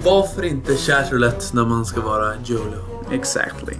Varför inte chatroulette när man ska vara YOLO? Exactly.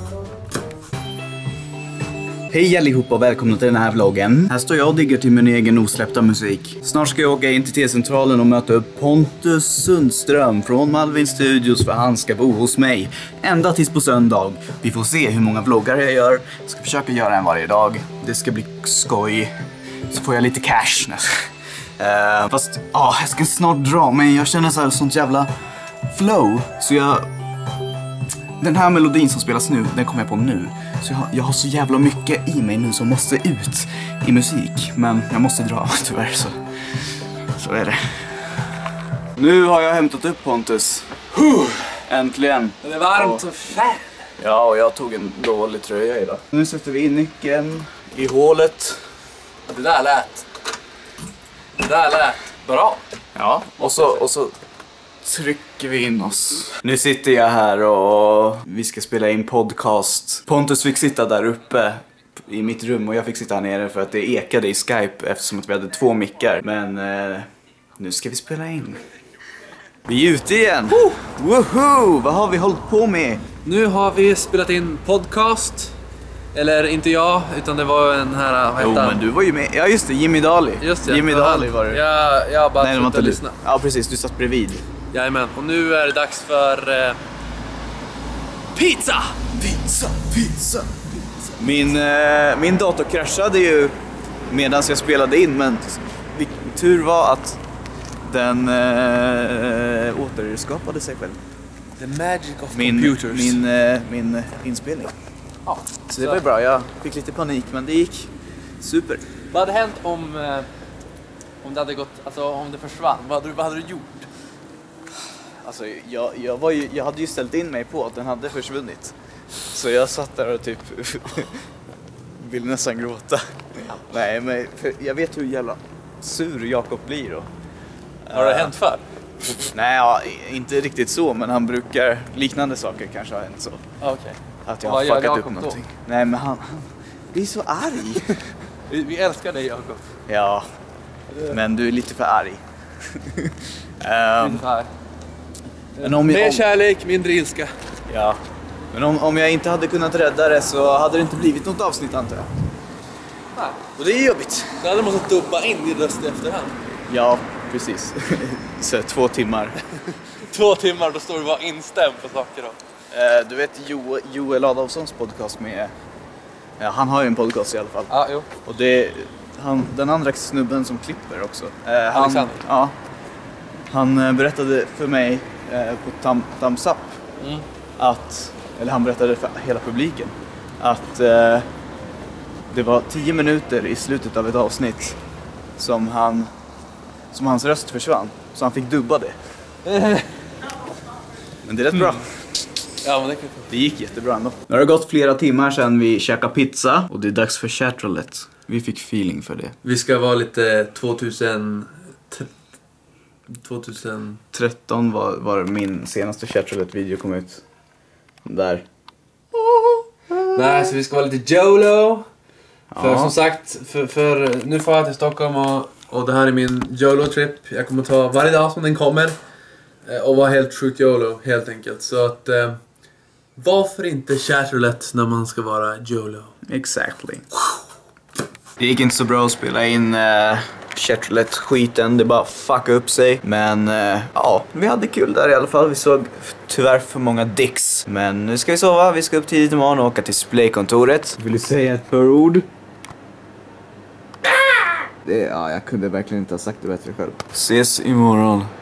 Hej allihopa och välkomna till den här vloggen. Här står jag och diggar till min egen osläppta musik. Snart ska jag åka in till T-centralen och möta upp Pontus Sundström från Malvin Studios, för han ska bo hos mig ända tills på söndag. Vi får se hur många vloggar jag gör. Jag ska försöka göra en varje dag. Det ska bli skoj. Så får jag lite cash nu. Fast jag ska snart dra, men jag känner så här sånt jävla flow. Så den här melodin som spelas nu, den kommer jag på nu. Så jag har så jävla mycket i mig nu som måste ut i musik. Men jag måste dra, tyvärr, så är det. Nu har jag hämtat upp Pontus. Äntligen. Det är varmt och fan. Ja, och jag tog en dålig tröja idag. Nu sätter vi in nyckeln i hålet. Det där lät bra. Ja, och så trycker vi in oss. Nu sitter jag här och vi ska spela in podcast. Pontus fick sitta där uppe i mitt rum och jag fick sitta här nere för att det ekade i Skype eftersom att vi hade 2 mickar. Men nu ska vi spela in. Vi är ute igen. Woho! Vad har vi hållit på med? Nu har vi spelat in podcast. Eller inte jag, utan det var en här... Jo, men du var ju med. Ja, just det. Jimmy Daly. Just det. Jimmy Daly var det. Jag bara Nej, inte lyssna. Ja, precis. Du satt bredvid. Jajamän. Och nu är det dags för... pizza! Pizza. Min dator kraschade ju medan jag spelade in, men tur var att den återskapade sig själv. The magic of computers. Min inspelning. Ja, så det var bra. Jag fick lite panik, men det gick super. Vad hade hänt om det hade gått, alltså om det försvann? Vad hade du gjort? Alltså jag hade ju ställt in mig på att den hade försvunnit. Så jag satt där och typ ville nästan gråta. Nej, men jag vet hur jävla sur Jakob blir då. Har det hänt för? Nej, inte riktigt så, men han brukar, liknande saker kanske har hänt så. Okej. Att jag har fuckat upp någonting. Nej, men han blir så arg. Vi älskar dig, Jakob. Ja, men du är lite för arg. Mer kärlek, mindre ilska. Ja, men om jag inte hade kunnat rädda det så hade det inte blivit något avsnitt, antar jag. Nej. Och det är jobbigt. Du hade måste dubba in din röst i efterhand. Ja, precis. Så 2 timmar. 2 timmar, då står du bara instämd på saker då. Du vet Joel Adolfssons podcast med... Ja, han har ju en podcast i alla fall. Ja, jo. Och det är den andra snubben som klipper också. Alexander. Ja. Han berättade för mig på Thumbs Up att... Eller han berättade för hela publiken att det var 10 minuter i slutet av ett avsnitt som hans röst försvann. Så han fick dubba det. Men det är rätt bra. Ja, men det gick jättebra ändå. Nu har det gått flera timmar sedan vi käkade pizza och det är dags för chatroulette. Vi fick feeling för det. Vi ska vara lite 2013 var min senaste chatroulette-video kom ut. Där. Nej, så vi ska vara lite YOLO. För som sagt, för nu får jag till Stockholm och det här är min YOLO-trip. Jag kommer ta varje dag som den kommer och vara helt sjukt YOLO, helt enkelt. Så att varför inte chatroulette när man ska vara YOLO? Exactly. Det gick inte så bra att spela in chatroulette-skiten, det bara fuckade upp sig. Men vi hade kul där i alla fall. Vi såg tyvärr för många dicks. Men nu ska vi sova, vi ska upp tidigt imorgon och åka till Splaykontoret. Vill du säga ett par ord? Jag kunde verkligen inte ha sagt det bättre själv. Ses imorgon.